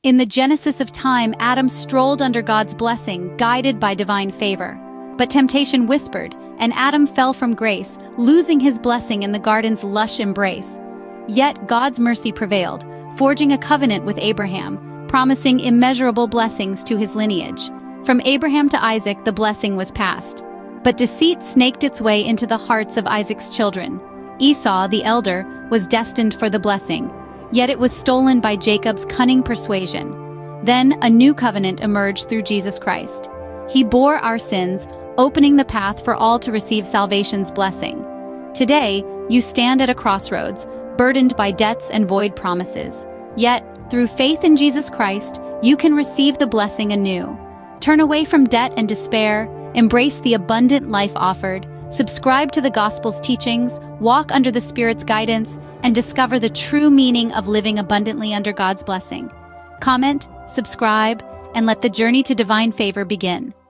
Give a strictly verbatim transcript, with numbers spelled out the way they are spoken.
In the genesis of time, Adam strolled under God's blessing, guided by divine favor. But temptation whispered, and Adam fell from grace, losing his blessing in the garden's lush embrace. Yet God's mercy prevailed, forging a covenant with Abraham, promising immeasurable blessings to his lineage. From Abraham to Isaac, the blessing was passed. But deceit snaked its way into the hearts of Isaac's children. Esau, the elder, was destined for the blessing, yet it was stolen by Jacob's cunning persuasion. Then a new covenant emerged through Jesus Christ. He bore our sins, opening the path for all to receive salvation's blessing. Today, you stand at a crossroads, burdened by debts and void promises. Yet, through faith in Jesus Christ, you can receive the blessing anew. Turn away from debt and despair, embrace the abundant life offered, subscribe to the gospel's teachings, walk under the Spirit's guidance, and discover the true meaning of living abundantly under God's blessing. Comment, subscribe, and let the journey to divine favor begin.